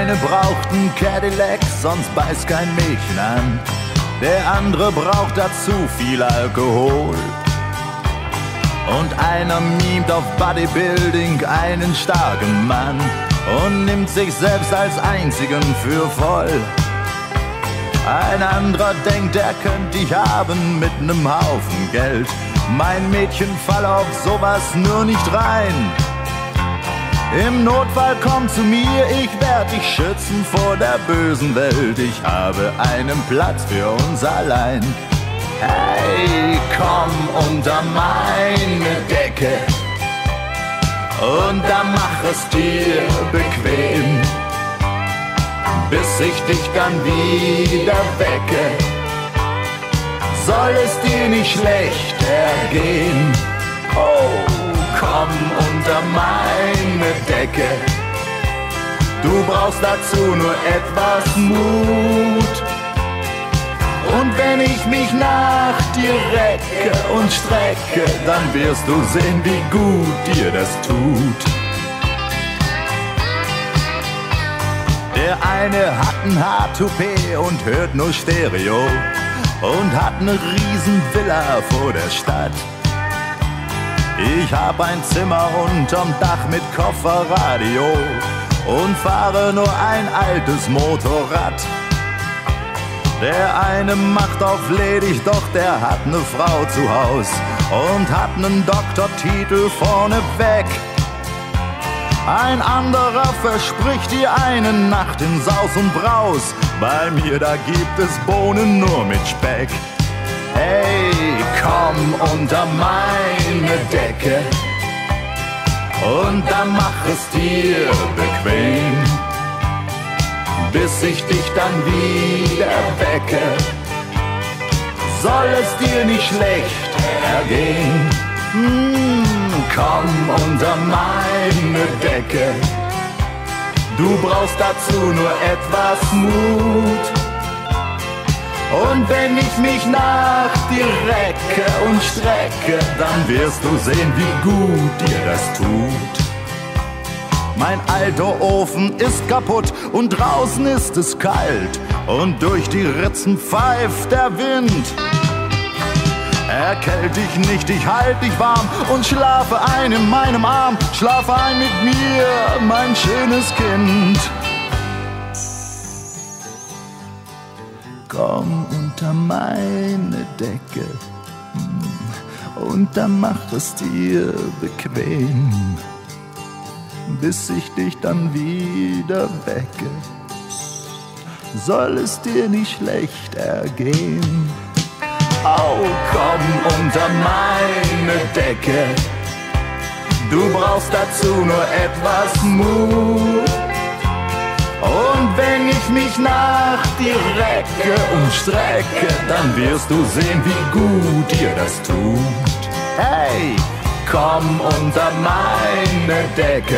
eine braucht einen Cadillac, sonst beißt kein Mädchen an. Der andere braucht dazu viel Alkohol. Und einer mimt auf Bodybuilding einen starken Mann und nimmt sich selbst als einzigen für voll. Ein anderer denkt, er könnte dich haben mit nem Haufen Geld. Mein Mädchen, fall auf sowas nur nicht rein. Im Notfall komm zu mir, ich werd dich schützen vor der bösen Welt. Ich habe einen Platz für uns allein. Hey, komm unter meine Decke und dann mach es dir bequem, bis ich dich dann wieder wecke. Soll es dir nicht schlecht ergehen? Oh, komm unter meine Decke. Du brauchst dazu nur etwas Mut. Und wenn ich mich nach dir recke und strecke, dann wirst du sehen, wie gut dir das tut. Der eine hat ein Haartoupet und hört nur Stereo und hat ne riesen Villa vor der Stadt. Ich hab ein Zimmer unterm Dach mit Kofferradio und fahre nur ein altes Motorrad. Der eine macht auf ledig, doch der hat ne Frau zu Haus und hat nen Doktortitel vorneweg. Ein anderer verspricht dir eine Nacht in Saus und Braus. Bei mir, da gibt es Bohnen nur mit Speck. Hey, komm unter meine Decke und dann mach es dir bequem, bis ich dich dann wieder wecke. Soll es dir nicht schlecht ergehen? Komm unter meine Decke. Du brauchst dazu nur etwas Mut. Und wenn ich mich nach dir recke und strecke, dann wirst du sehen, wie gut dir das tut. Mein alter Ofen ist kaputt und draußen ist es kalt und durch die Ritzen pfeift der Wind. Erkält dich nicht, ich halt dich warm und schlafe ein in meinem Arm. Schlafe ein mit mir, mein schönes Kind. Komm unter meine Decke und dann mach es dir bequem, bis ich dich dann wieder wecke. Soll es dir nicht schlecht ergehen? Oh, komm unter meine Decke. Du brauchst dazu nur etwas Mut. Und wenn ich mich nach dir recke und strecke, dann wirst du sehen, wie gut dir das tut. Hey, komm unter meine Decke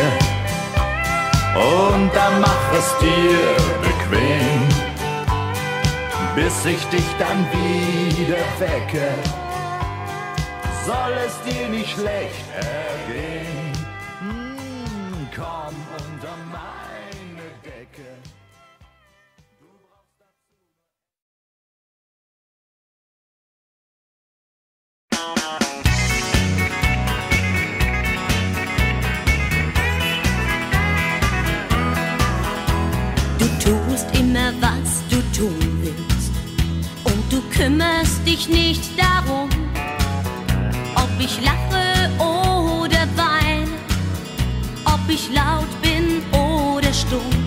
und dann mach es dir bequem, bis ich dich dann wieder wecke. Soll es dir nicht schlecht ergehen? Komm unter meine Decke. Du tust immer, was du tun willst, und du kümmerst dich nicht darum, ob ich lache oder weine, ob ich laut bin oder stumm.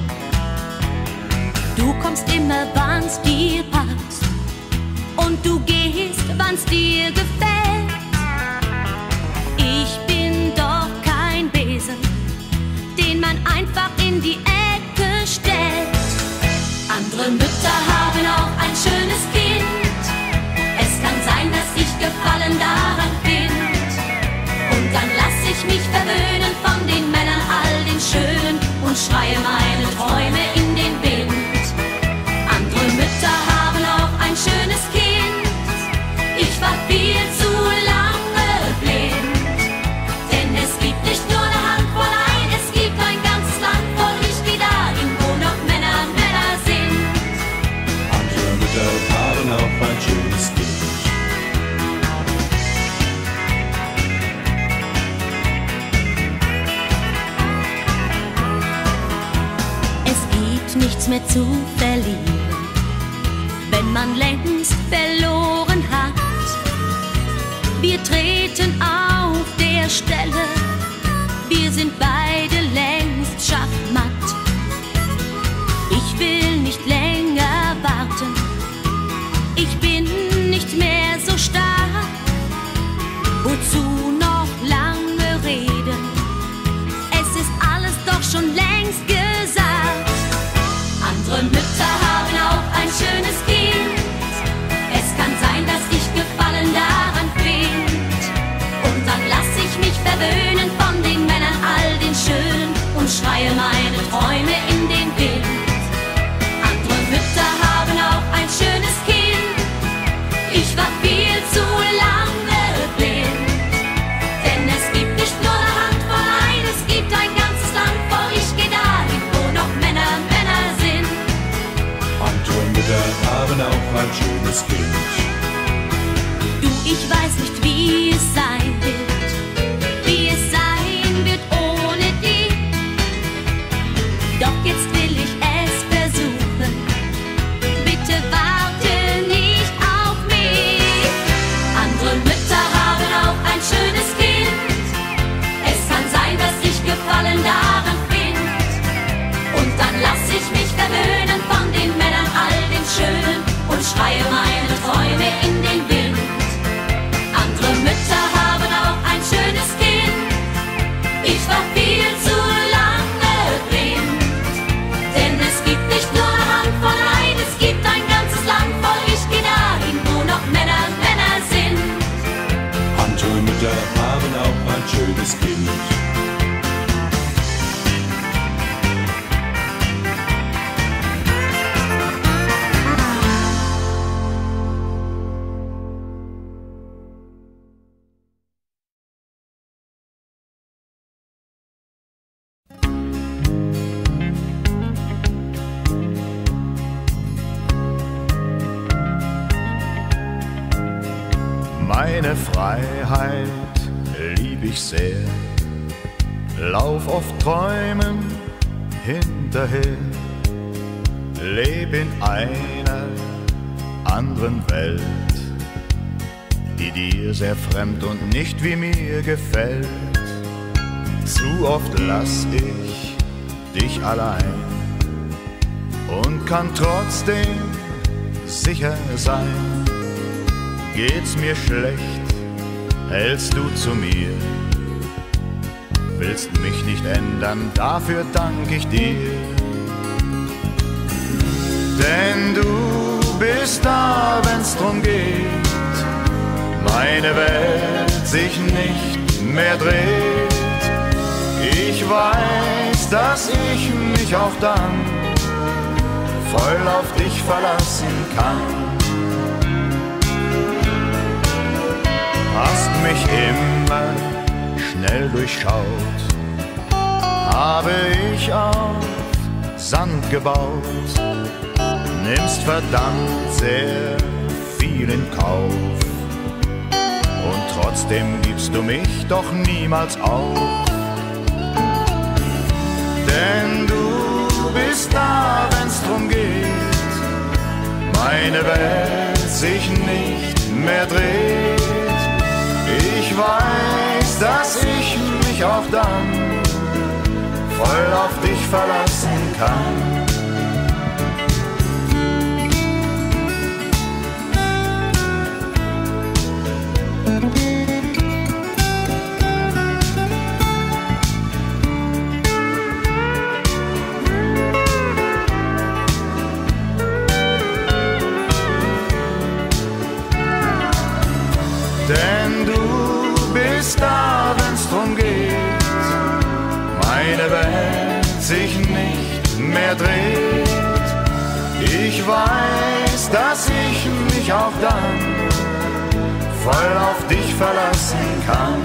Du kommst immer, wann's dir passt, und du gehst, wann's dir gefällt. Ich bin doch kein Besen, den man einfach in die Ecke stellt. Andere Mütter haben auch ein schönes Kind. Es kann sein, dass ich Gefallen daran find. Und dann lass ich mich verwöhnen von den Männern, all den Schönen, und schreie meine Träume in den Wind. Andere Mütter haben auch ein schönes Kind. Ich war viel zu lange blind. Denn es gibt nicht nur eine Handvoll, nein, es gibt ein ganzes Land voll. Ich geh dahin, wo noch Männer mehr zu verlieren, wenn man längst verloren hat. Wir treten auf der Stelle, wir sind beide längst schachmatt. Ich will nicht länger warten, ich bin nicht mehr so stark. Wozu noch lange reden? Es ist alles doch schon längst gesagt. Andere Mütter haben auch ein schönes Kind. Es kann sein, dass ich Gefallen daran find. Und dann lass ich mich verwöhnen von den Männern, all den Schönen, und schreie meine Träume in den Wind. Andere Mütter haben auch ein schönes Kind. Ich war viel zu lange blind. Denn es gibt nicht nur eine Handvoll, nein, es gibt ein ganzes Land voll. Ich geh dahin, wo noch Männer sind. Andere Mütter haben auch ein schönes Kind. Du, ich weiß nicht, wie es sein wird, wie es sein wird ohne dich. Doch jetzt will ich es versuchen. Bitte warte nicht auf mich. Andere Mütter haben auch ein schönes Kind. Es kann sein, dass ich Gefallen daran find. Und dann lass ich mich verwöhnen von den Männern, all den Schönen, und schreie meine Träume in den Wind. Andere Mütter haben auch ein schönes Kind. Ich war viel zu lange blind. Denn es gibt nicht nur eine Handvoll, nein, es gibt ein ganzes Land voll. Ich geh dahin, wo noch Männer sind. Andere Mütter haben auch ein schönes Kind. Meine Freiheit lieb ich sehr, lauf oft Träumen hinterher, leb in einer anderen Welt, die dir sehr fremd und nicht wie mir gefällt. Zu oft lass ich dich allein und kann trotzdem sicher sein. Geht's mir schlecht, hältst du zu mir, willst mich nicht ändern, dafür dank ich dir. Denn du bist da, wenn's drum geht, meine Welt sich nicht mehr dreht. Ich weiß, dass ich mich auch dann voll auf dich verlassen kann. Hast mich immer schnell durchschaut, habe ich auf Sand gebaut, nimmst verdammt sehr viel in Kauf und trotzdem gibst du mich doch niemals auf. Denn du bist da, wenn's drum geht, meine Welt sich nicht mehr dreht. Ich weiß, dass ich mich auch dann voll auf dich verlassen kann. Denn du bist da, wenn's drum geht, meine Welt sich nicht mehr dreht. Ich weiß, dass ich mich auch dann voll auf dich verlassen kann.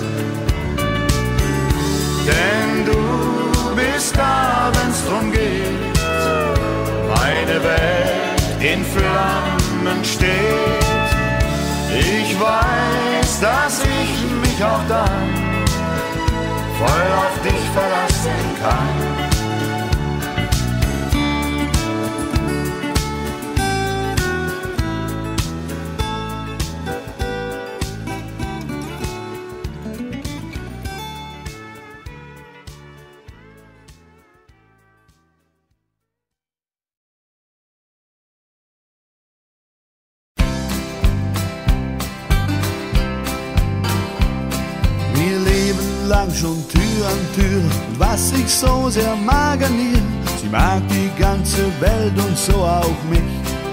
Denn du bist da, wenn's drum geht, meine Welt in Flammen steht. Ich weiß, dass ich mich auch dann voll auf dich verlassen kann. lang schon Tür an Tür. Und was ich so sehr mag an ihr, sie mag die ganze Welt und so auch mich.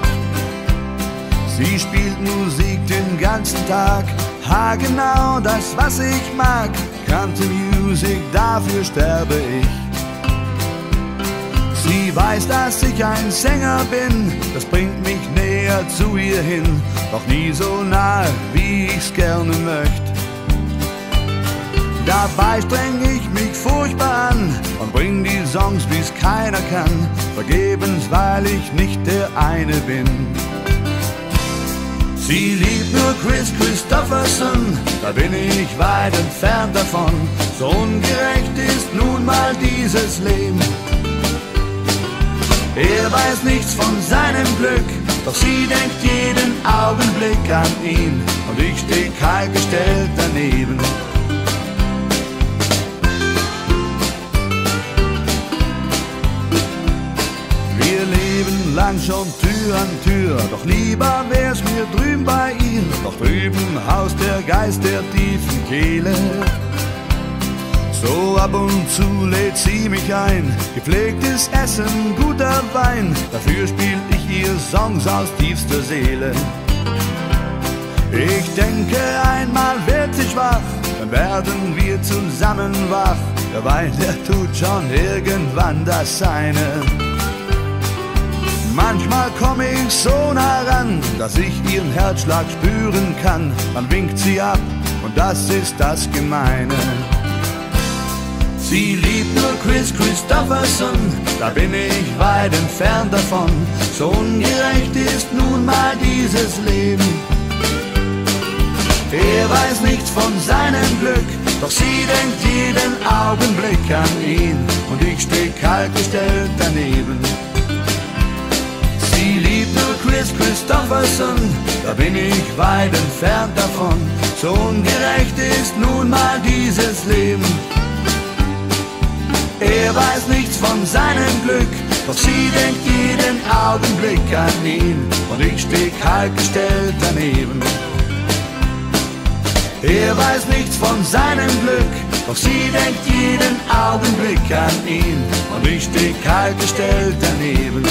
Sie spielt Musik den ganzen Tag, genau das, was ich mag. Country Music, dafür sterbe ich. Sie weiß, dass ich ein Sänger bin, das bringt mich näher zu ihr hin, doch nie so nahe, wie ich's gerne möchte. Dabei streng ich mich furchtbar an und bring die Songs, wie's keiner kann, vergebens, weil ich nicht der eine bin. Sie liebt nur Kris Kristofferson, da bin ich weit entfernt davon. So ungerecht ist nun mal dieses Leben. Er weiß nichts von seinem Glück, doch sie denkt jeden Augenblick an ihn. Und ich steh kaltgestellt daneben. Wir leben lang schon Tür an Tür, doch lieber wär's mir drüben bei ihr. Doch drüben haust der Geist der tiefen Kehle. So ab und zu lädt sie mich ein, gepflegtes Essen, guter Wein. Dafür spiel ich ihr Songs aus tiefster Seele. Ich denke, einmal wird sie schwach, dann werden wir zusammen wach. Der Wein, der tut schon irgendwann das Seine. Manchmal komm ich so nah ran, dass ich ihren Herzschlag spüren kann. Dann winkt sie ab und das ist das Gemeine. Sie liebt nur Kris Kristofferson, da bin ich weit entfernt davon. So ungerecht ist nun mal dieses Leben. Er weiß nichts von seinem Glück, doch sie denkt jeden Augenblick an ihn. Und ich steh kaltgestellt daneben. Sie liebt nur Kris Kristofferson, da bin ich weit entfernt davon. So ungerecht ist nun mal dieses Leben. Er weiß nichts von seinem Glück, doch sie denkt jeden Augenblick an ihn. Und ich steh kaltgestellt daneben. Er weiß nichts von seinem Glück, doch sie denkt jeden Augenblick an ihn. Und ich steh kaltgestellt daneben.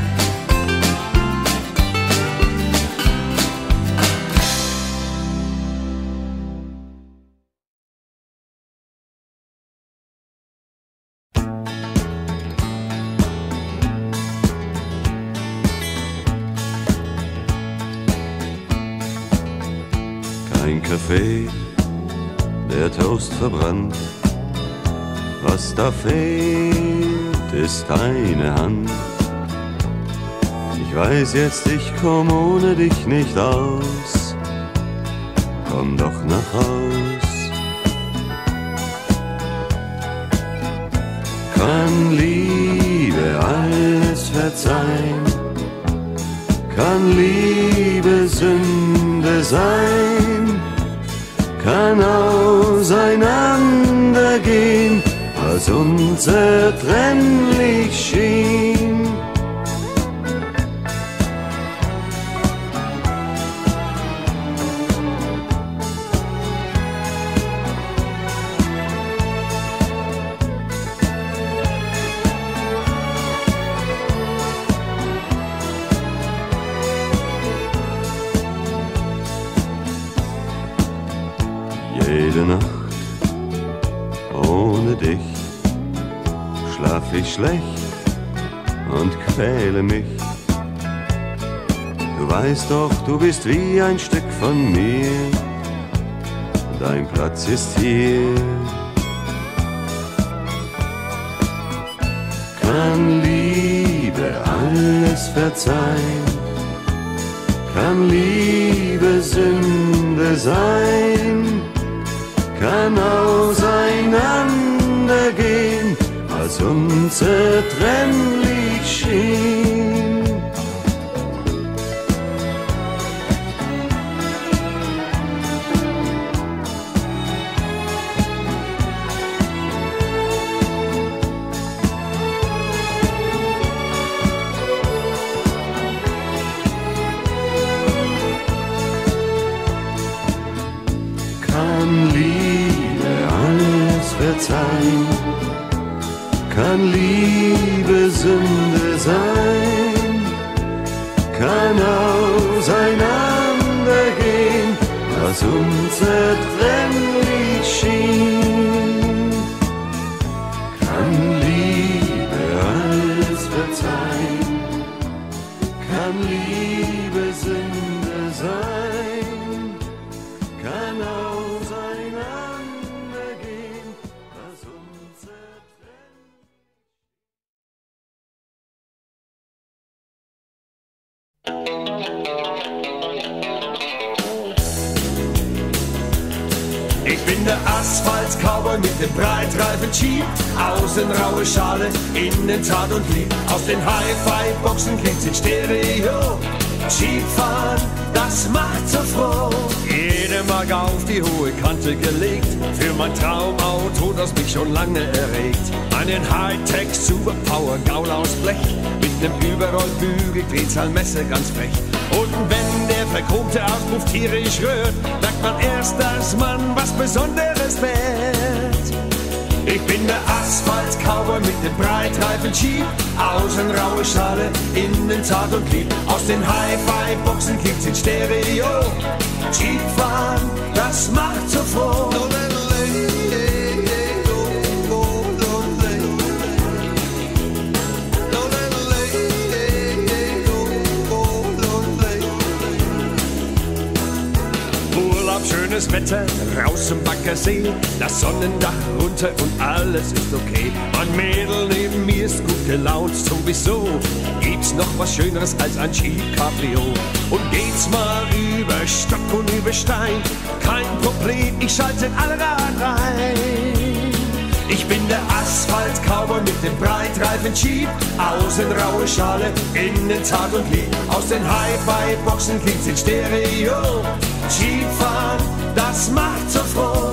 Ein Kaffee, der Toast verbrannt. Was da fehlt, ist deine Hand. Ich weiß jetzt, ich komm ohne dich nicht aus. Komm doch nach Haus. Kann Liebe alles verzeihen? Kann Liebe Sünde sein? Kann auseinandergehen, was unzertrennlich schien. Jede Nacht ohne dich schlaf ich schlecht und quäle mich. Du weißt doch, du bist wie ein Stück von mir. Dein Platz ist hier. Kann Liebe alles verzeihen? Kann Liebe Sünde sein? Kann auseinandergehen, was unzertrennlich schien. Kann Liebe alles verzeihen, kann Liebe Sünde sein, kann auseinandergehen, was unzertrennlich schien, kann Liebe alles verzeihen, kann Liebe Sünde sein, kann auseinandergehen, was unzertrennlich. Ich bin der Asphalt-Cowboy mit dem breitreifen Jeep. Außen raue Schale, innen zart und lieb. Aus den Hi-Fi-Boxen klingt's in Stereo. Jeep fahren, das macht so froh. Jede Mark auf die hohe Kante gelegt. Für mein Traumauto, das mich schon lange erregt. Einen Hightech Superpower Gaul aus Blech. Mit nem Überrollbügel, Drehzahlmesser ganz frech. Und wenn der verchromte Auspuff tierisch rührt, merkt man erst, dass man was Besonderes wird. Ich bin der Asphalt-Cowboy mit dem breitreifen Jeep. Außen raue Schale, innen zart und lieb. Aus den Hi-Fi-Boxen kickt's in Stereo. Jeep fahren, das macht so froh. Schönes Wetter, raus zum Baggersee, das Sonnendach runter und alles ist okay. Mein Mädel neben mir ist gut gelaunt, sowieso. Gibt's noch was Schöneres als ein Jeep Cabrio? Und geht's mal über Stock und über Stein, kein Problem, ich schalte den Allrad rein. Ich bin der Asphalt-Cowboy mit dem breitreifen Jeep. Außen raue Schale, innen zart und lieb. Aus den Hi-Fi-Boxen klingt's in Stereo. Jeep fahren, das macht so froh.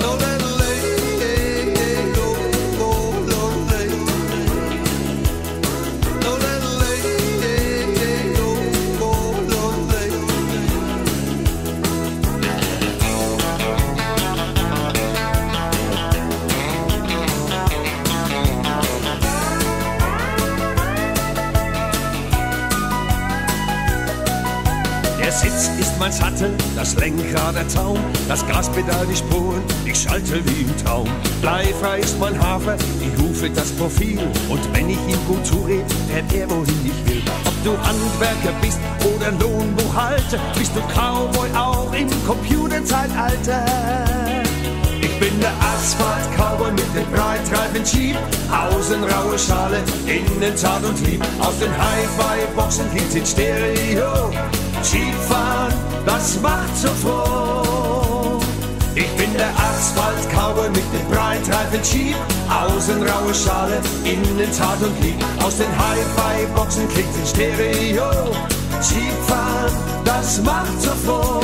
Der Sitz ist mein Sattel, das Lenkrad der Zaum, das Gaspedal die Spuren, ich schalte wie im Traum. Bleifrei ist mein Hafer, die Hufe das Profil, und wenn ich ihm gut zured, fährt er wohin ich will. Ob du Handwerker bist oder Lohnbuchhalter, bist du Cowboy auch im Computerzeitalter. Ich bin der Asphalt-Cowboy mit dem breitreifen Jeep. Außen raue Schale, innen zart und lieb. Aus den Hi-Fi-Boxen klingt's in Stereo. Jeep fahren, das macht so froh. Ich bin der Asphalt-Cowboy mit dem breitreifen Jeep. Außen raue Schale, innen zart und lieb. Aus den Hi-Fi-Boxen klingt's in Stereo. Jeep fahren, das macht so froh.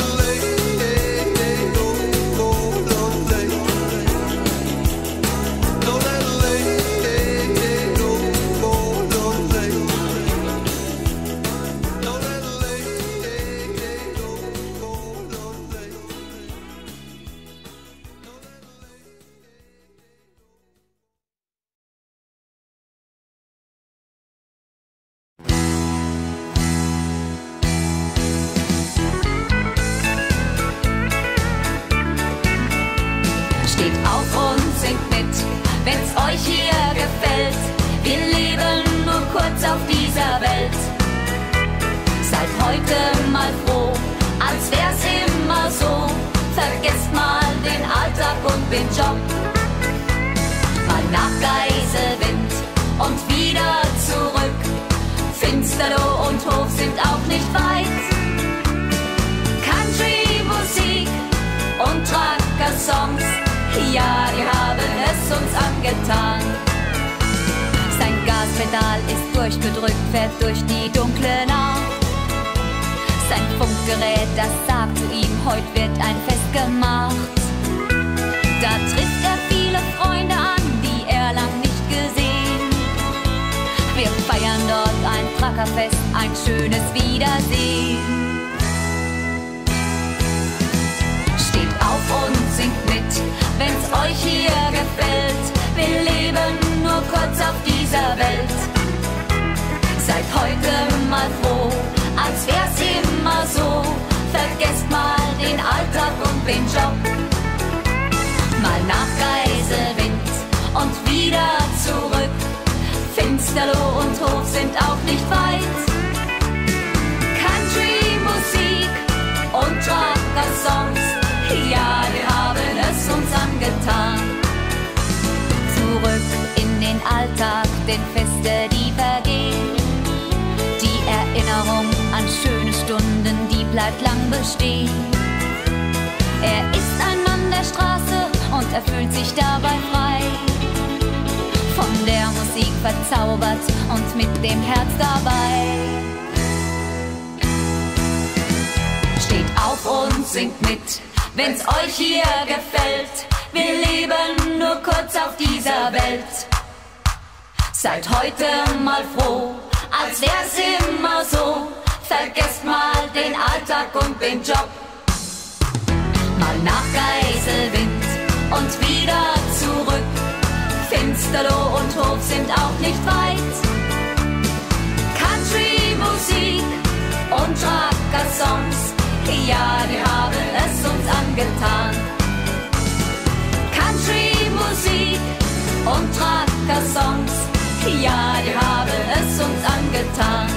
Wenn's euch hier gefällt, wir leben nur kurz auf dieser Welt. Seid heute mal froh, als wär's immer so. Vergesst mal den Alltag und den Job. Mal nach Geiselwind und wieder zurück. Finsterloh und Hof sind auch nicht weit. Country-Musik und Trucker-Songs, ja, die haben es uns angetan. Sein Gaspedal ist durchgedrückt, fährt durch die dunkle Nacht. Sein Funkgerät, das sagt zu ihm, heute wird ein Fest gemacht. Da trifft er viele Freunde an, die er lang nicht gesehen. Wir feiern dort ein Truckerfest, ein schönes Wiedersehen. Steht auf und singt mit, wenn's euch hier gefällt. dieser Welt. Seid heute mal froh, als wär's immer so. Vergesst mal den Alltag und den Job. Mal nach Geiselwind und wieder zurück. Finsterloh und Hof sind auch nicht weit. Country-Musik und Rocker-Songs, ja, wir haben es uns angetan. Zurück in den Alltag, den Feste, die vergehen. Die Erinnerung an schöne Stunden, die bleibt lang bestehen. Er ist ein Mann der Straße und er fühlt sich dabei frei. Von der Musik verzaubert und mit dem Herz dabei. Steht auf und singt mit, wenn's euch hier gefällt. Wir leben nur kurz auf dieser Welt. Seid heute mal froh, als wär's immer so. Vergesst mal den Alltag und den Job. Mal nach Geiselwind und wieder zurück. Finsterloh und Hof sind auch nicht weit. Country-Musik und Rocker-Songs, ja, die haben es uns angetan. Country-Musik und Rocker-Songs, ja, die haben es uns angetan.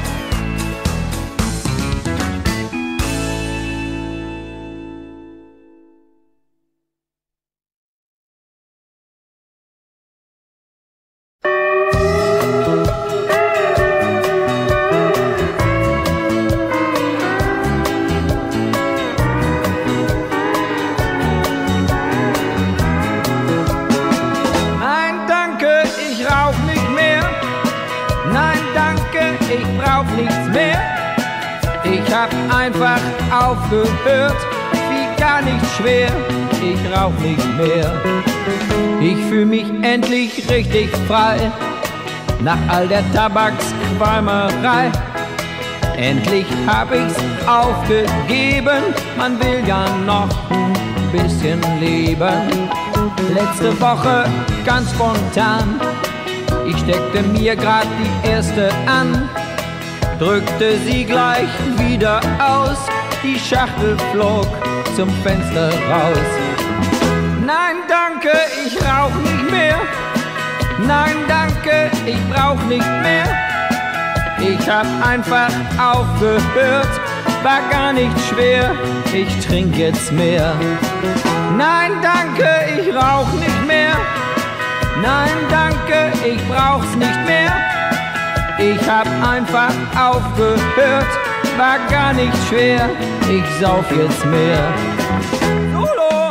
Ich hab einfach aufgehört, wie gar nicht schwer, ich rauch nicht mehr. Ich fühl mich endlich richtig frei, nach all der Tabaksqualmerei. Endlich hab ich's aufgegeben, man will ja noch ein bisschen leben. Letzte Woche ganz spontan, ich steckte mir grad die erste an. Drückte sie gleich wieder aus, die Schachtel flog zum Fenster raus. Nein, danke, ich rauch nicht mehr. Nein, danke, ich brauch nicht mehr. Ich hab einfach aufgehört, war gar nicht schwer, ich trink jetzt mehr. Nein, danke, ich rauch nicht mehr. Nein, danke, ich brauch's nicht mehr. Ich hab einfach aufgehört, war gar nicht schwer, ich sauf jetzt mehr. Solo!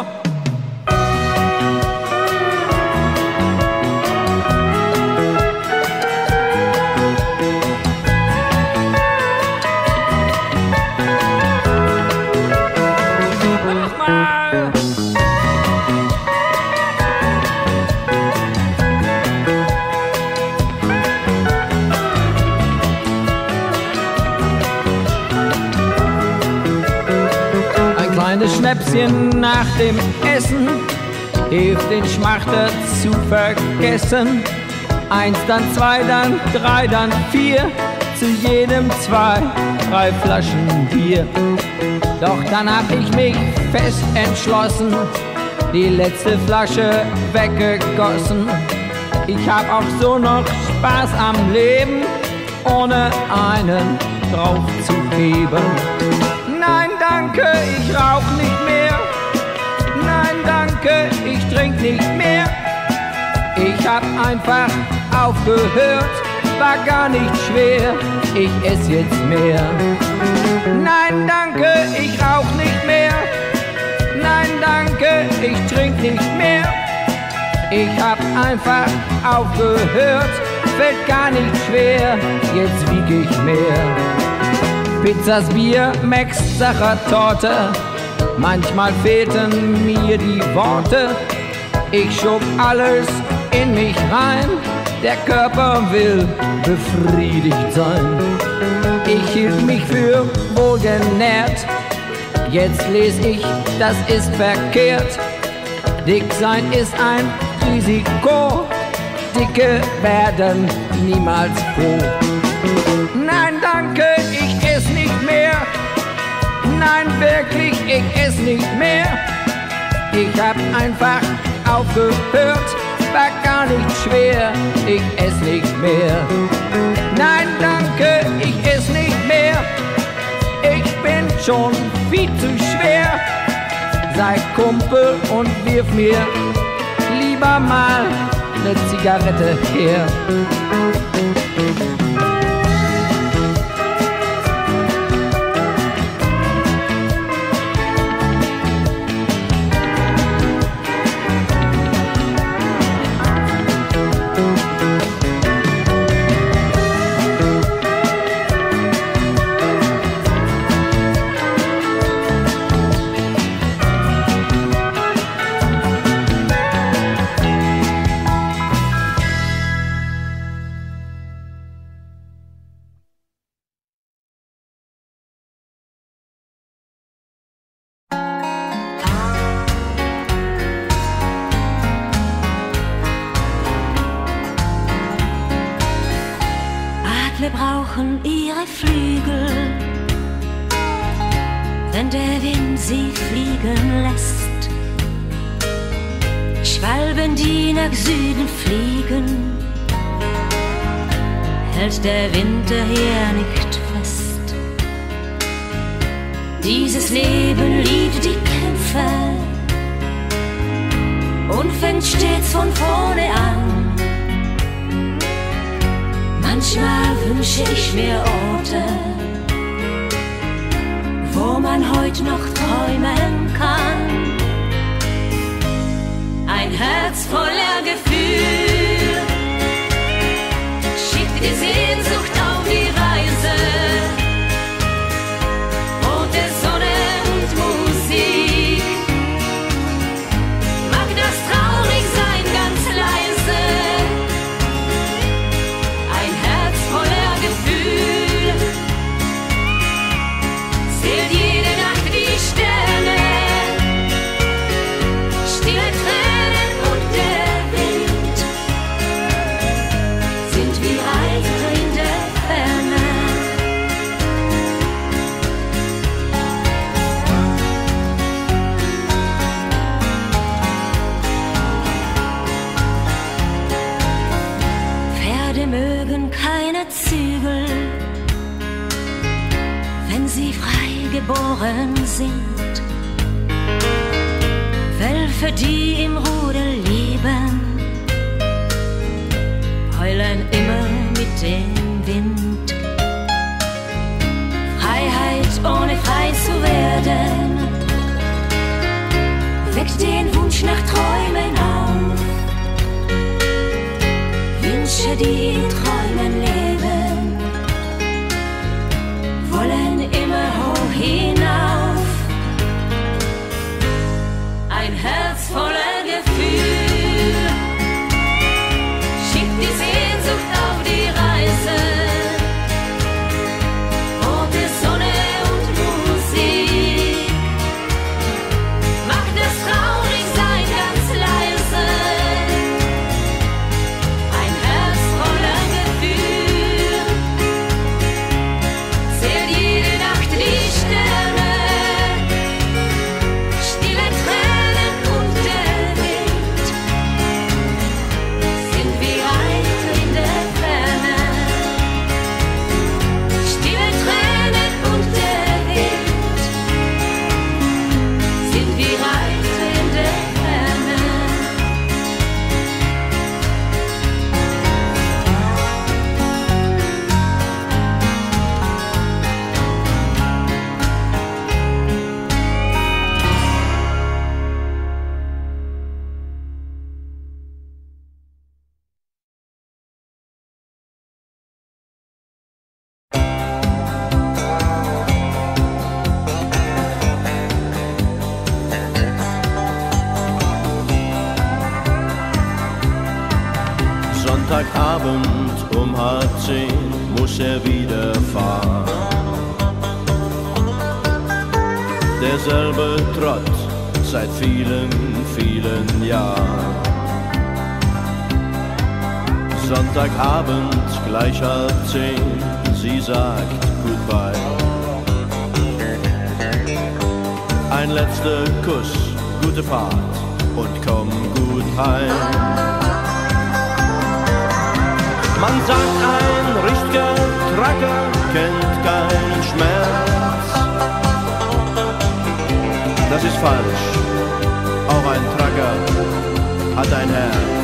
Nochmal! Kleines Schnäpschen nach dem Essen hilft den Schmachter zu vergessen. 1, dann 2, dann 3, dann 4, zu jedem 2, 3 Flaschen Bier. Doch dann hab ich mich fest entschlossen, die letzte Flasche weggegossen. Ich hab auch so noch Spaß am Leben, ohne einen drauf zu geben. Nein, danke, ich rauch nicht mehr. Nein, danke, ich trink nicht mehr. Ich hab einfach aufgehört, war gar nicht schwer, ich ess jetzt mehr. Nein, danke, ich rauch nicht mehr. Nein, danke, ich trink nicht mehr. Ich hab einfach aufgehört, fällt gar nicht schwer, jetzt wieg ich mehr. Pizzas, Bier, Macs, Sachertorte, manchmal fehlten mir die Worte. Ich schob alles in mich rein, der Körper will befriedigt sein. Ich hielt mich für wohlgenährt, jetzt les ich, das ist verkehrt. Dick sein ist ein Risiko, Dicke werden niemals froh. Nein, danke, ich ess nicht mehr. Nein, wirklich, ich ess nicht mehr. Ich hab einfach aufgehört, war gar nicht schwer, ich ess nicht mehr. Nein, danke, ich ess nicht mehr. Ich bin schon viel zu schwer. Sei Kumpel und wirf mir lieber mal eine Zigarette her. Adler brauchen ihre Flügel, wenn der Wind sie fliegen lässt. Schwalben, die nach Süden fliegen, hält der Wind daher nicht fest. Dieses Leben liebt die Kämpfe und fängt stets von vorne an. Manchmal wünsche ich mir Orte, wo man heute noch träumen kann. Ein Herz voller Gefühl schickt die Sehnsucht auf die Reise. Rote Sonne und Musik, mag das traurig sein, ganz leise. Ein Herz voller Gefühl zählt jede Nacht die Sterne. Stille Tränen und der Wind sind wie Reiter in der Ferne. Pferde mögen keine Zügel, wenn sie frei geboren sind. Wölfe, die im Rudel leben, heulen immer mit dem Wind. Freiheit ohne frei zu werden, weckt den Wunsch nach Träumen auf. Wünsche, die in Träumen leben, wollen immer hoch hinauf. Ein Herz voller Gefühl schickt die Sehnsucht auf die Reise. Rote Sonne und Musik, mag das traurig sein, ganz leise. Ein Herz voller Gefühl zählt jede Nacht die Sterne. Stille Tränen und der Wind sind wie Reiter in der Ferne. Stille Tränen und der Wind sind wie Reiter in der Ferne. Sonntagabend um 9:30 muss er wieder fahren. Derselbe Trott seit vielen, vielen Jahren. Sonntagabend, gleich 9:30, sie sagt Goodbye. Ein letzter Kuss, gute Fahrt und komm gut heim. Man sagt, ein richtiger Trucker kennt keinen Schmerz. Das ist falsch, auch ein Trucker hat ein Herz.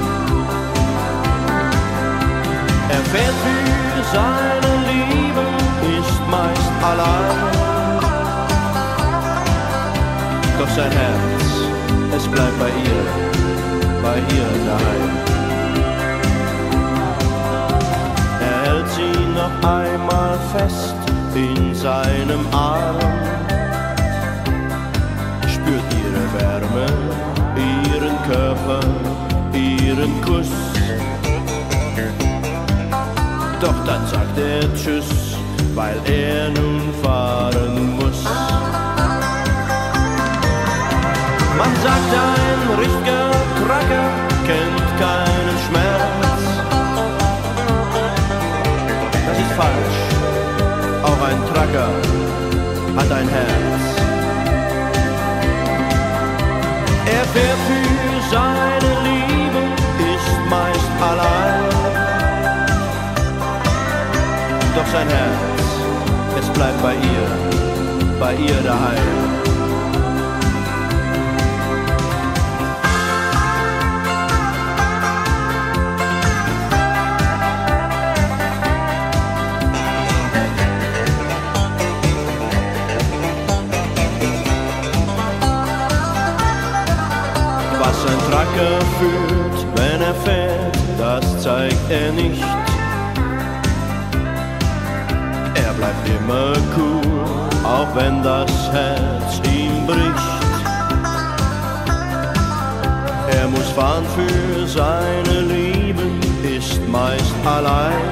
Er fährt für seine Liebe, ist meist allein. Doch sein Herz, es bleibt bei ihr daheim. Er hält sie noch einmal fest in seinem Arm, spürt ihre Wärme, ihren Körper, ihren Kuss. Doch dann sagt er Tschüss, weil er nun fahren muss. Man sagt, ein richtiger Trucker kennt keinen Schmerz. Das ist falsch, auch ein Trucker hat ein Herz. Er fährt für seine Liebe, ist meist allein. Doch sein Herz, es bleibt bei ihr daheim. Was ein Trucker fühlt, wenn er fährt, das zeigt er nicht. Er bleibt immer cool, auch wenn das Herz ihm bricht. Er muss fahren für seine Liebe, ist meist allein.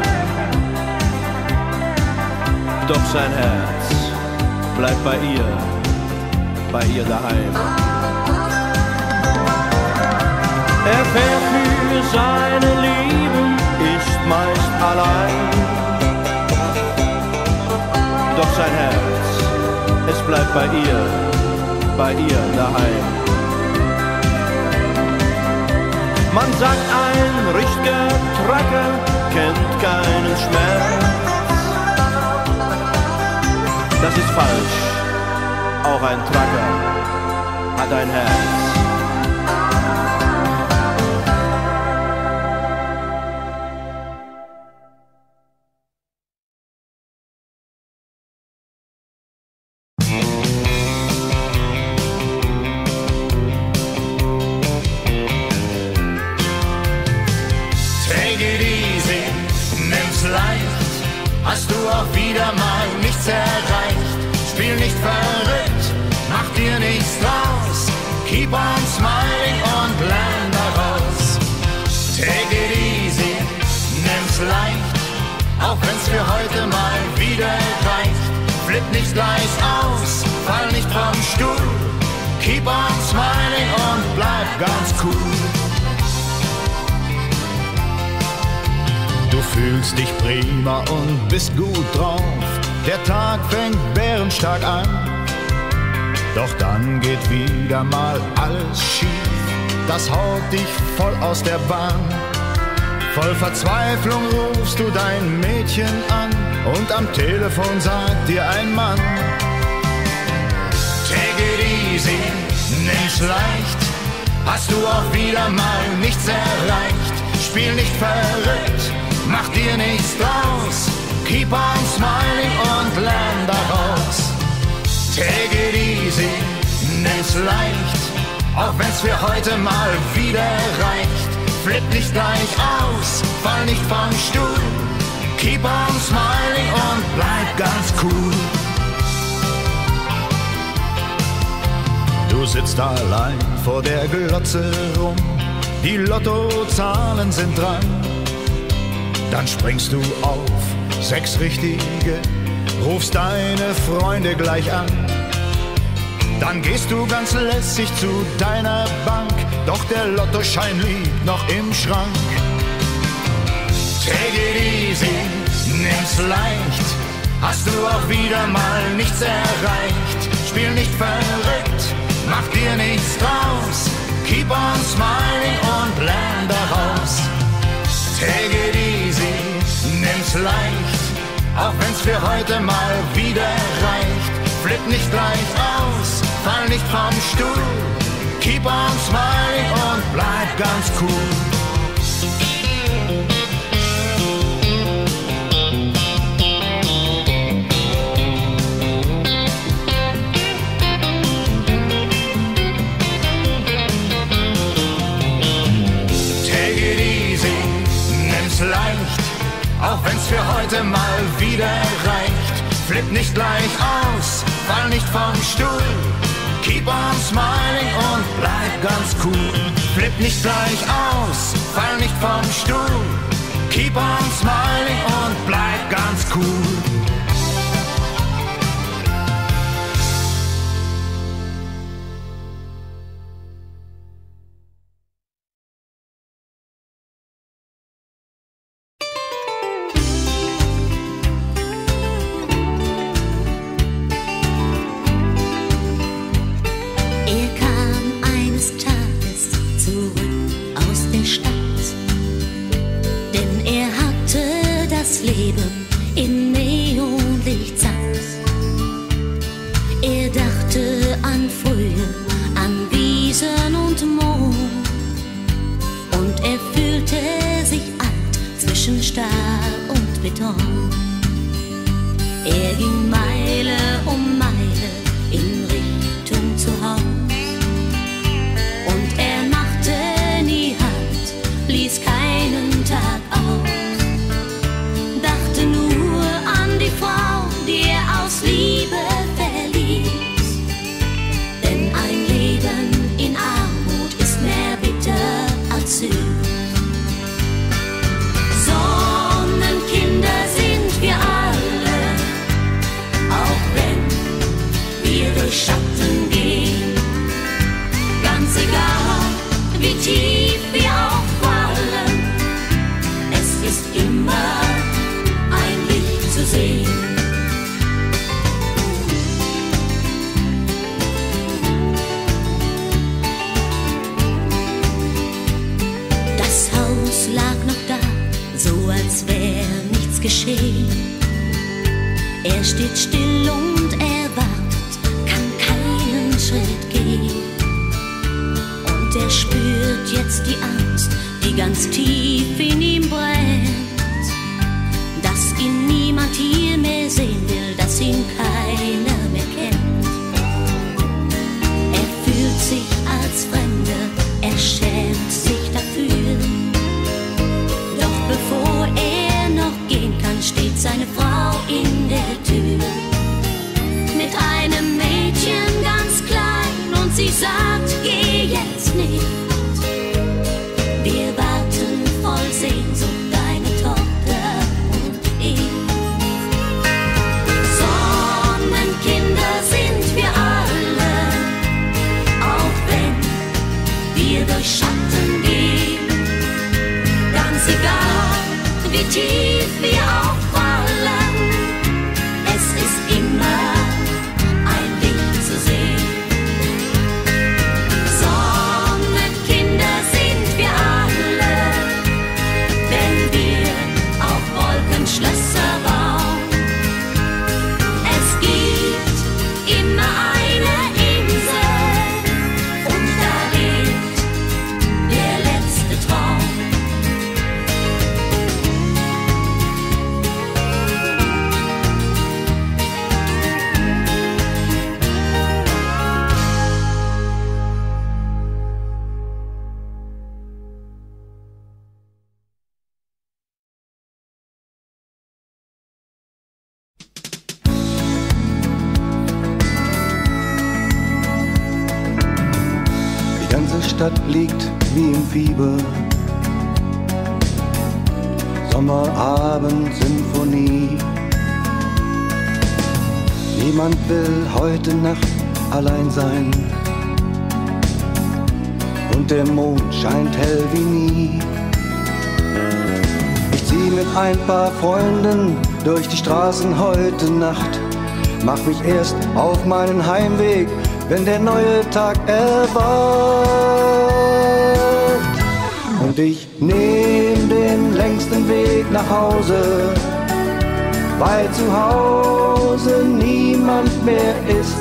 Doch sein Herz bleibt bei ihr daheim. Er fährt für seine Liebe, ist meist allein. Doch sein Herz, es bleibt bei ihr daheim. Man sagt, ein richtiger Trucker kennt keinen Schmerz. Das ist falsch, auch ein Trucker hat ein Herz. Hast du auch wieder mal nichts erreicht? Spiel nicht verrückt, mach dir nichts draus. Keep on smiling und lern daraus. Take it easy, nimm's leicht, auch wenn's für heute mal wieder reicht. Flipp nicht gleich aus, fall nicht vom Stuhl. Keep on smiling und bleib ganz cool. Du fühlst dich prima und bist gut drauf. Der Tag fängt bärenstark an. Doch dann geht wieder mal alles schief. Das haut dich voll aus der Bahn. Voll Verzweiflung rufst du dein Mädchen an. Und am Telefon sagt dir ein Mann: Take it easy, nimm's leicht. Hast du auch wieder mal nichts erreicht? Spiel nicht verrückt, mach dir nichts draus. Keep on smiling und lern daraus. Take it easy, nimm's leicht, auch wenn's für heute mal wieder reicht. Flipp nicht gleich aus, fall nicht vom Stuhl. Keep on smiling und bleib ganz cool. Du sitzt allein vor der Glotze rum. Die Lottozahlen sind dran. Dann springst du auf 6 richtige, rufst deine Freunde gleich an. Dann gehst du ganz lässig zu deiner Bank, doch der Lottoschein liegt noch im Schrank. Take it easy, nimm's leicht. Hast du auch wieder mal nichts erreicht? Spiel nicht verrückt, mach dir nichts draus. Keep on smiling und lern daraus. Take it easy, nimm's leicht. Auch wenn's für heute mal wieder reicht. Flipp nicht gleich aus, fall nicht vom Stuhl. Keep on smiling und bleib ganz cool. Leicht, auch wenn's für heute mal wieder reicht. Flipp nicht gleich aus, fall nicht vom Stuhl. Keep on smiling und bleib ganz cool. Flipp nicht gleich aus, fall nicht vom Stuhl. Keep on smiling und bleib ganz cool. Stadt liegt wie im Fieber. Sommerabend-Symphonie. Niemand will heute Nacht allein sein. Und der Mond scheint hell wie nie. Ich Zieh mit ein paar Freunden durch die Straßen heute Nacht. Mach mich erst auf meinen Heimweg, wenn der neue Tag erwacht. Und ich nehm den längsten Weg nach Hause, weil zu Hause niemand mehr ist.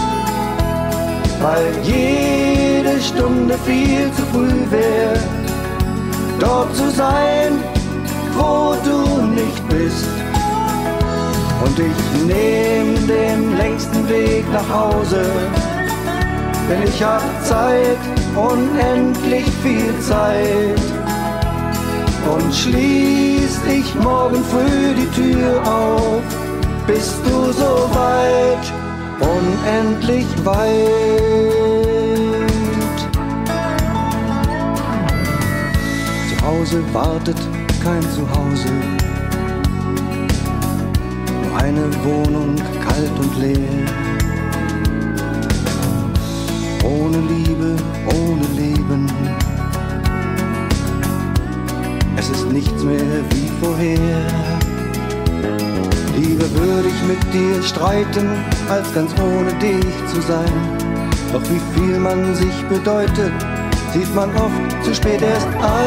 Weil jede Stunde viel zu früh wär, dort zu sein, wo du nicht bist. Und ich nehm den längsten Weg nach Hause, denn ich hab Zeit, unendlich viel Zeit. Und schließ ich morgen früh die Tür auf, bist du so weit, unendlich weit. Zu Hause wartet kein Zuhause, nur eine Wohnung kalt und leer. Ohne Liebe, ohne Leben, es ist nichts mehr wie vorher. Lieber würde ich mit dir streiten, als ganz ohne dich zu sein. Doch wie viel man sich bedeutet, sieht man oft zu spät erst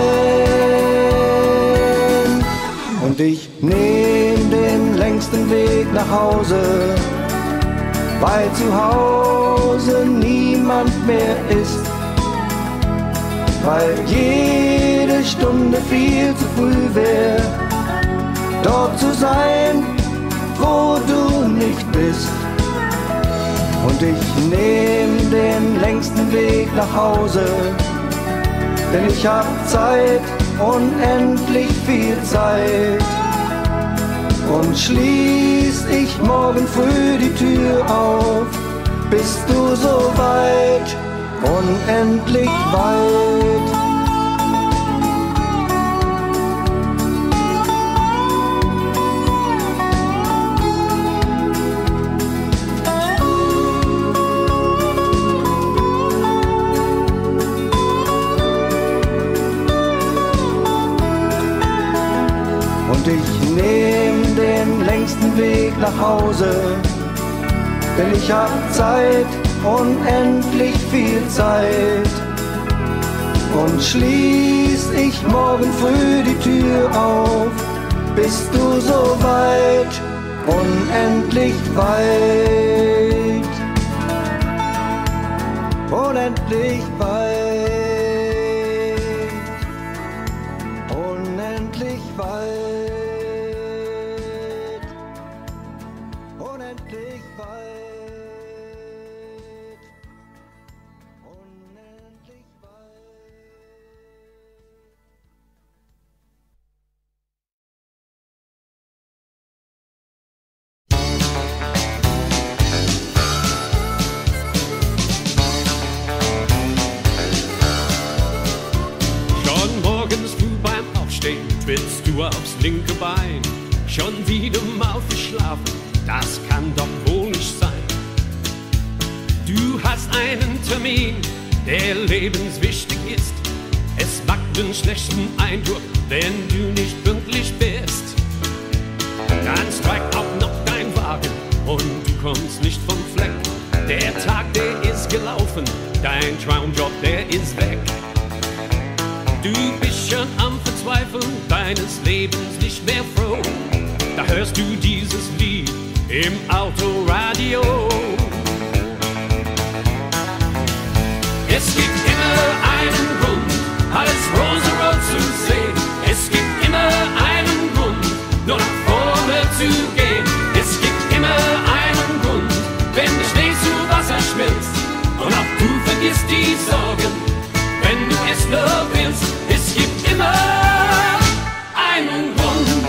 ein. Und ich nehm den längsten Weg nach Hause, weil zu Hause niemand mehr ist. Weil jede Stunde viel zu früh wär, dort zu sein, wo du nicht bist. Und ich nehm den längsten Weg nach Hause, denn ich hab Zeit, unendlich viel Zeit. Und schließ ich morgen früh die Tür auf, bist du so weit, unendlich weit. Und ich nehm den längsten Weg nach Hause, denn ich hab Zeit, unendlich viel Zeit. Und schließ ich morgen früh die Tür auf, bist du so weit, unendlich weit. Unendlich weit. Unendlich weit. Unendlich weit. Unendlich weit. Schon morgens früh beim Aufstehen trittst du aufs linke Bein. Schon wieder mal verschlafen, das kann doch wohl nicht sein. Du hast einen Termin, der lebenswichtig ist. Es macht einen schlechten Eindruck, wenn du nicht pünktlich bist. Dann streikt auch noch dein Wagen und du kommst nicht vom Fleck. Der Tag, der ist gelaufen, dein Traumjob, der ist weg. Du bist schon am Verzweifeln, deines Lebens nicht mehr froh. Da hörst du dieses Lied im Autoradio. Es gibt immer einen Grund, alles rosarot zu sehen. Es gibt immer einen Grund, nur nach vorne zu gehen. Es gibt immer einen Grund, wenn der Schnee zu Wasser schmilzt. Und auch du vergisst die Sorgen, wenn du es nur willst. Es gibt immer einen Grund.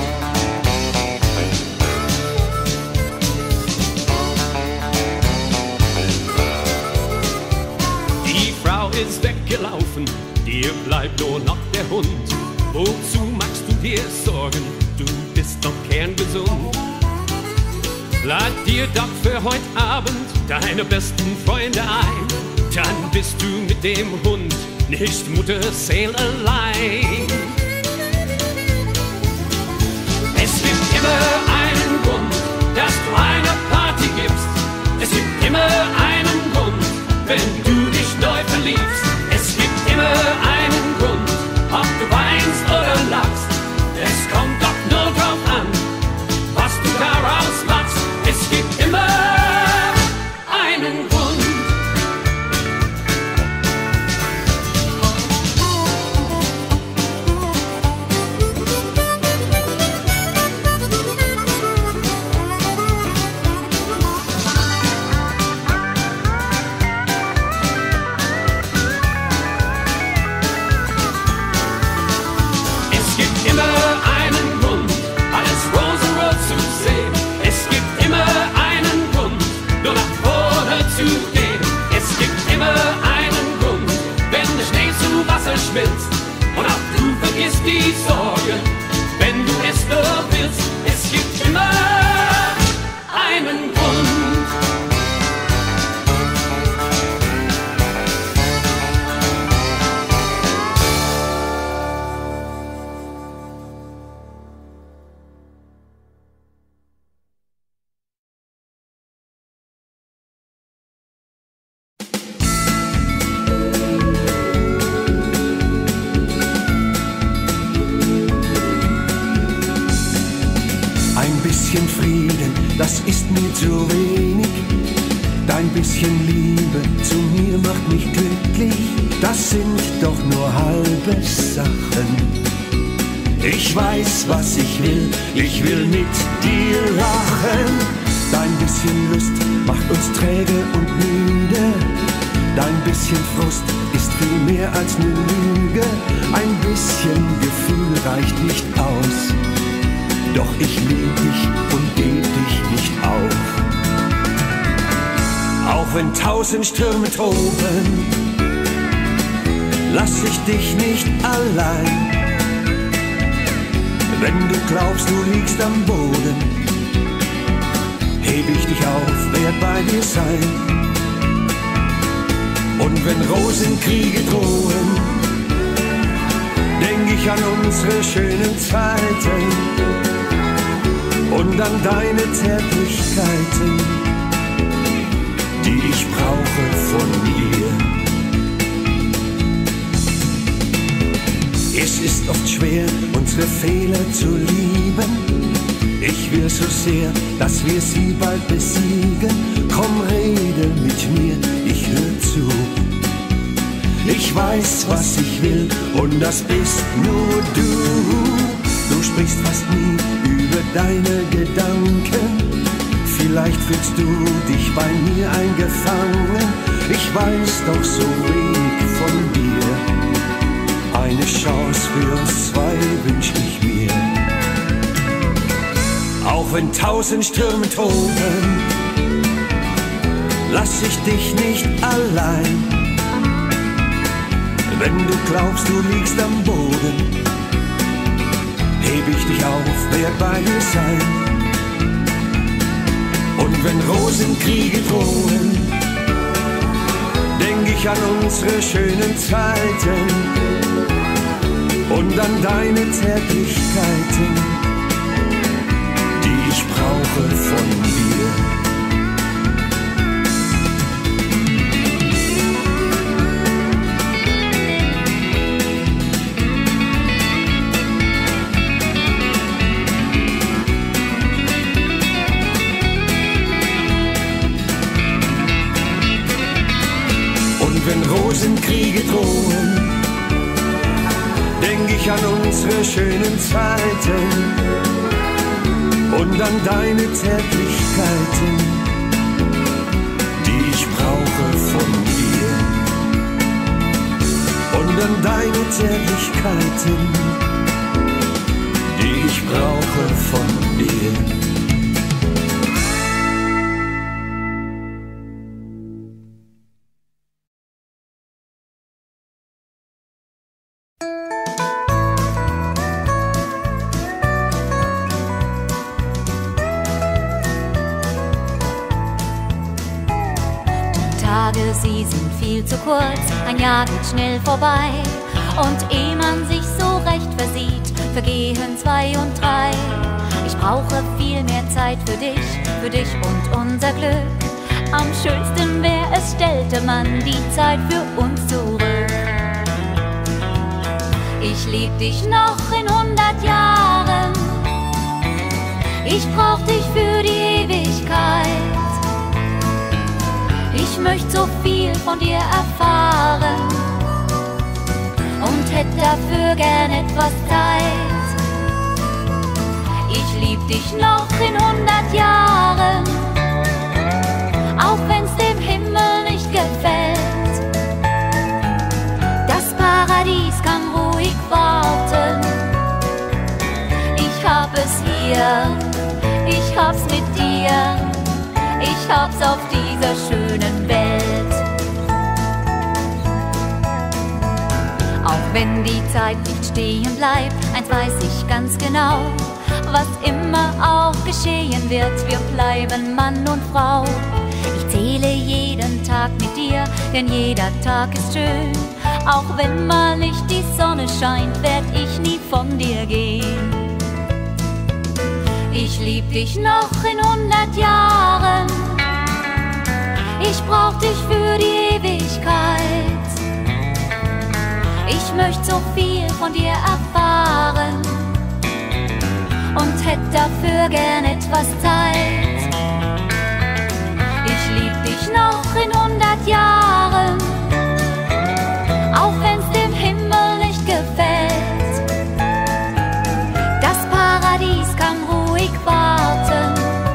Die Frau ist weggelaufen, dir bleibt nur noch der Hund. Wozu machst du dir Sorgen? Du bist doch kerngesund. Lad dir doch für heute Abend deine besten Freunde ein. Dann bist du mit dem Hund nicht Mutterseele allein. gibt immer einen Grund, dass du eine Party gibst. Es gibt immer einen Grund, wenn du dich neu verliebst. Es gibt immer einen Grund, ob du weinst oder lachst. Es kommt doch nur drauf an, was du daraus machst. Es gibt immer einen Grund. Und auch du vergisst die Sorge, wenn du es nur willst. Es gibt immer einen Grund. Frieden, das ist mir zu wenig. Dein bisschen Liebe zu mir macht mich glücklich. Das sind doch nur halbe Sachen. Ich weiß, was ich will mit dir lachen. Dein bisschen Lust macht uns träge und müde. Dein bisschen Frust ist viel mehr als eine Lüge. Ein bisschen Gefühl reicht nicht aus. Doch ich lieb dich und geb dich nicht auf. Auch wenn 1000 Stürme toben, lass ich dich nicht allein. Wenn du glaubst, du liegst am Boden, heb ich dich auf, werd bei dir sein. Und wenn Rosenkriege drohen, denk ich an unsere schönen Zeiten und an deine Zärtlichkeiten, die ich brauche von dir. Es ist oft schwer, unsere Fehler zu lieben. Ich will so sehr, dass wir sie bald besiegen. Komm, rede mit mir, ich hör zu. Ich weiß, was ich will, und das bist nur du. Du sprichst fast nie über deine Gedanken. Vielleicht fühlst du dich bei mir eingefangen. Ich weiß doch so wenig von dir. Eine Chance für uns zwei wünsch ich mir. auch wenn 1000 Stürme toben, lass ich dich nicht allein. Wenn du glaubst, du liegst am Boden, heb ich dich auf, werd bei dir sein. Und wenn Rosenkriege drohen, denk ich an unsere schönen Zeiten und an deine Zärtlichkeiten, die ich brauche von dir. Wenn Rosenkriege drohen, denk ich an unsere schönen Zeiten und an deine Zärtlichkeiten, die ich brauche von dir. Und an deine Zärtlichkeiten, die ich brauche von dir. Sie sind viel zu kurz, ein Jahr geht schnell vorbei. Und ehe man sich so recht versieht, vergehen 2 und 3. Ich brauche viel mehr Zeit für dich und unser Glück. Am schönsten wäre es, stellte man die Zeit für uns zurück. Ich lieb dich noch in 100 Jahren, ich brauch dich für die Ewigkeit. Ich möchte so viel von dir erfahren und hätte dafür gern etwas Zeit. Ich lieb dich noch in 100 Jahren, auch wenn's dem Himmel nicht gefällt. Das Paradies kann ruhig warten. Ich hab es hier, ich hab's mit dir, ich hab's auf dieser schönen Welt. Auch wenn die Zeit nicht stehen bleibt, eins weiß ich ganz genau: was immer auch geschehen wird, wir bleiben Mann und Frau. Ich zähle jeden Tag mit dir, denn jeder Tag ist schön. Auch wenn mal nicht die Sonne scheint, werd ich nie von dir gehen. Ich lieb dich noch in 100 Jahren, ich brauch dich für die Ewigkeit. Ich möchte so viel von dir erfahren und hätte dafür gern etwas Zeit. Ich lieb dich noch in 100 Jahren, auch wenn's dem Himmel nicht gefällt. Das Paradies kann ruhig warten.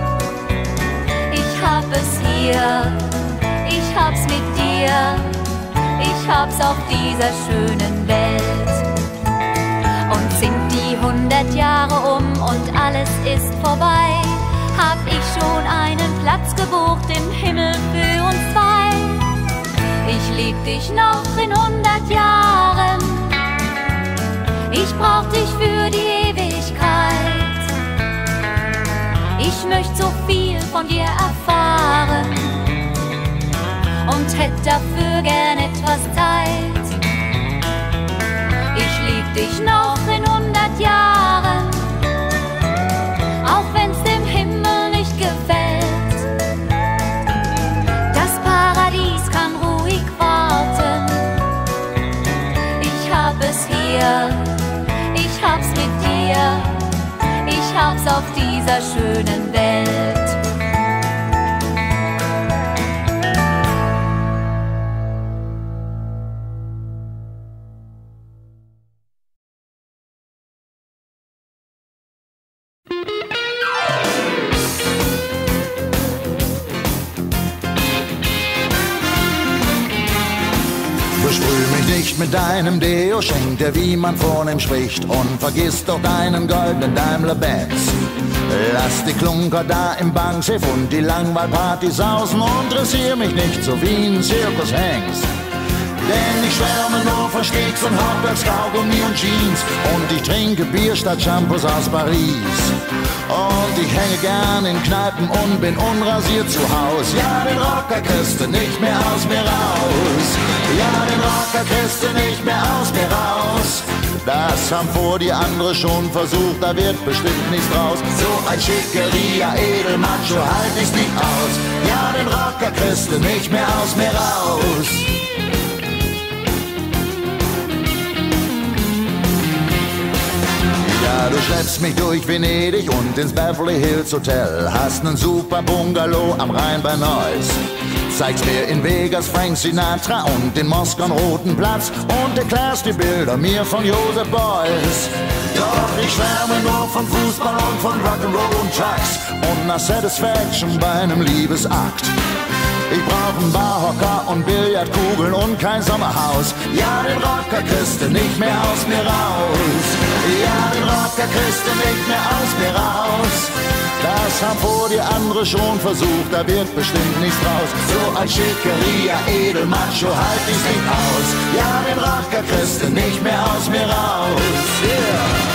Ich hab es hier, ich hab's mit dir, ich hab's auf dieser schönen Welt. Und sind die 100 Jahre um und alles ist vorbei, hab ich schon einen Platz gebucht im Himmel für uns zwei. Ich lieb dich noch in 100 Jahren, ich brauch dich für die Ewigkeit. Ich möchte so viel von dir erfahren und hätte dafür gern etwas Zeit. Ich lieb dich noch in 100 Jahren, auch wenn's dem Himmel nicht gefällt. Das Paradies kann ruhig warten. Ich hab es hier, ich hab's mit dir, ich hab's auf dieser schönen Welt. Mit deinem Deo schenkt dir, wie man von ihm spricht, und vergiss doch deinen goldenen Daimler-Benz. Lass die Klunker da im Banksafe und die Langweilpartys sausen und dressier mich nicht so wie ein Zirkushengst. Denn ich schwärme nur von Steaks und Hotdogs, Kaugummi und Jeans, und ich trinke Bier statt Shampoos aus Paris. Und ich hänge gern in Kneipen und bin unrasiert zu Haus. Ja, den Rocker kriegst du nicht mehr aus mir raus. Ja, den Rocker kriegst du nicht mehr aus mir raus. Das haben vor die andere schon versucht, da wird bestimmt nichts draus. So ein Schickeria, Edelmacho, halt ich's nicht aus. Ja, den Rocker kriegst du nicht mehr aus mir raus. Ja, du schleppst mich durch Venedig und ins Beverly Hills Hotel, hast nen super Bungalow am Rhein bei Neuss. Zeigst mir in Vegas Frank Sinatra und den Moskau Roten Platz und erklärst die Bilder mir von Joseph Beuys. Doch ich schwärme nur von Fußball und von Rock'n'Roll und Trucks und nach Satisfaction bei einem Liebesakt. Ich brauch einen Barhocker und Billardkugeln und kein Sommerhaus. Ja, den Rocker kriegst du nicht mehr aus mir raus. Ja, den Rocker kriegst du nicht mehr aus mir raus. Das haben vor die andere schon versucht, da wird bestimmt nichts draus. So ein Schickeria, Edelmacho, halt ich's nicht aus. Ja, den Rocker kriegst du nicht mehr aus mir raus. Yeah.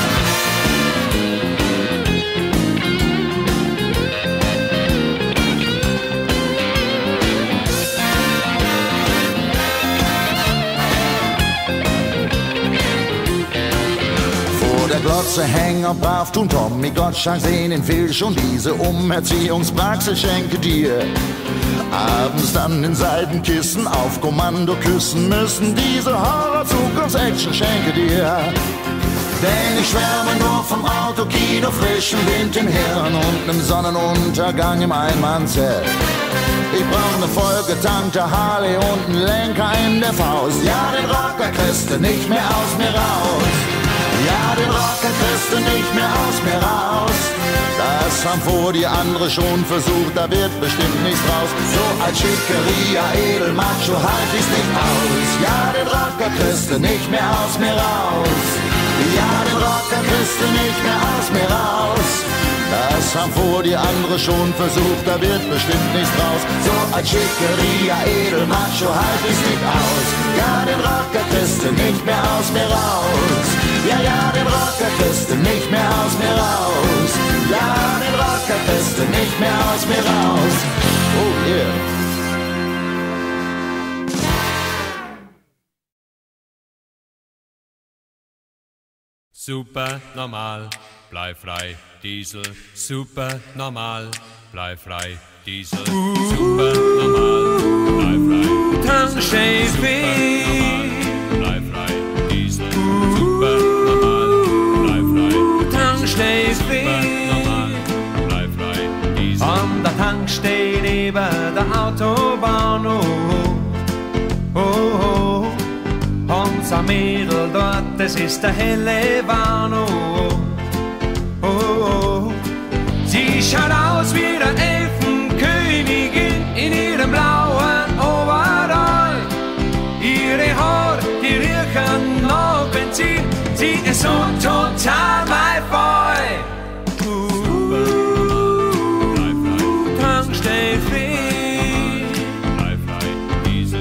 Glotze, Hänger, brav tun, Tommy Gottschalk sehen den Film schon. Diese Umerziehungspraxis schenke dir. Abends dann in Seidenkissen auf Kommando küssen müssen. Diese Horror-Zukunfts-Action schenke dir. Denn ich schwärme nur vom Autokino, frischen Wind im Hirn und nem Sonnenuntergang im Einmannzelt. Ich brauch ne vollgetankte Harley und einen Lenker in der Faust. Ja, den Rocker kriegst du nicht mehr aus mir raus. Ja, den Rocker kriegst du nicht mehr aus mir raus. Das haben vor die andere schon versucht, da wird bestimmt nichts draus. So als Schickeria, Edelmacho halt ich's nicht aus. Ja, den Rocker kriegst du nicht mehr aus mir raus. Ja, den Rocker kriegst du nicht mehr aus mir raus. Das haben vor die andere schon versucht, da wird bestimmt nichts draus. So als Schickeria, Edelmacho halt ich's nicht aus. Ja, den Rocker kriegst du nicht mehr aus mir raus. Ja, ja, den Rocker kriegst du nicht mehr aus mir raus. Ja, den Rocker kriegst du nicht mehr aus mir raus. Oh yeah. Super normal, bleib frei, Diesel. Super normal, bleib frei, Diesel. Super normal, bleib frei. Tankstelle, bleib frei, Diesel. Super normal, bleib frei. Tankstelle, bleib frei, Diesel. An der Tankstelle neben der Autobahn, oh, oh, oh. Unser Mädel dort, das ist der helle Wano. Oh, oh. Sie schaut aus wie der Elfenkönigin in ihrem blauen Overall. Ihre Haare, die riechen nach Benzin. Sie ist so total mein Boy. Tankstelle frei, bleib frei, Diesel.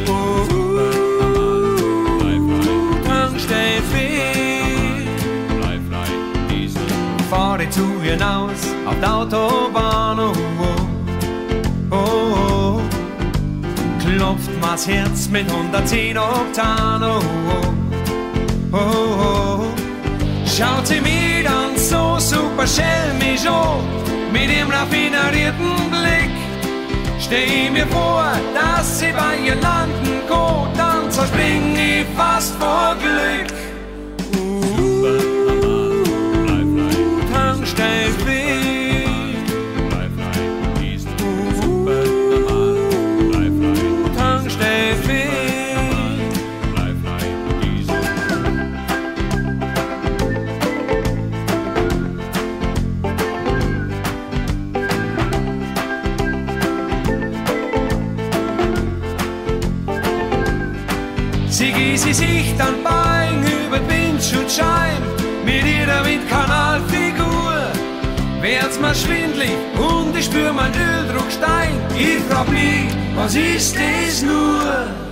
Fahre zu ihr hinaus auf der Autobahn, oh, oh, oh, oh. Klopft mir's Herz mit 110 Oktan, oh, oh, oh, oh. Schaut sie mir dann so super schelmisch an, mit dem raffinerierten Blick. Steh mir vor, dass sie bei ihr landen geht, dann zerspring ich fast vor Glück. Tankstelle frei, bleib frei, Diesel. Super normal, bleib frei. Tankstelle frei, bleib frei, Diesel. sie gießt sich dann Bein über den Windschutzscheiben mit ihrer Windkanalfigur. Werd's mal schwindlig und ich spür mein Öldruckstein. Ich frag mich, was ist das nur?